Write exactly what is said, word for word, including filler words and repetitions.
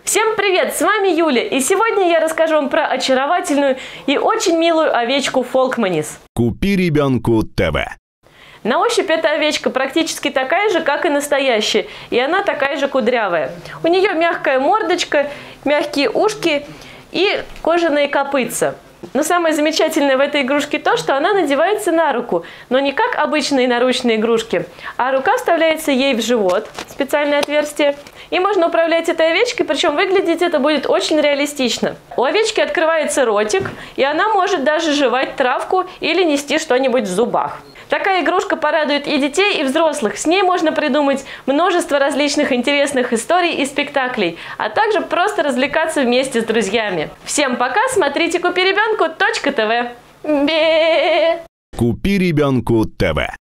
Всем привет, с вами Юля, и сегодня я расскажу вам про очаровательную и очень милую овечку Фолкманис. Купи ребенку ТВ. На ощупь эта овечка практически такая же, как и настоящая, и она такая же кудрявая. У нее мягкая мордочка, мягкие ушки и кожаные копытца. Но самое замечательное в этой игрушке то, что она надевается на руку, но не как обычные наручные игрушки, а рука вставляется ей в живот, специальное отверстие, и можно управлять этой овечкой, причем выглядеть это будет очень реалистично. У овечки открывается ротик, и она может даже жевать травку или нести что-нибудь в зубах. Такая игрушка порадует и детей, и взрослых. С ней можно придумать множество различных интересных историй и спектаклей, а также просто развлекаться вместе с друзьями. Всем пока, смотрите купи ребенку точка тв. Бе! Купи ребенку ТВ.